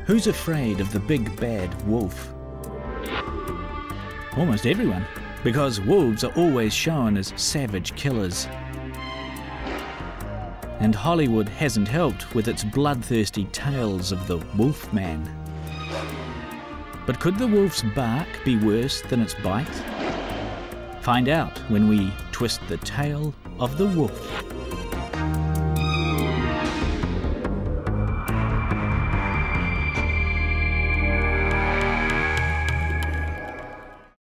Who's afraid of the big bad wolf? Almost everyone, because wolves are always shown as savage killers. And Hollywood hasn't helped with its bloodthirsty tales of the Wolfman. But could the wolf's bark be worse than its bite? Find out when we twist the tale of the wolf.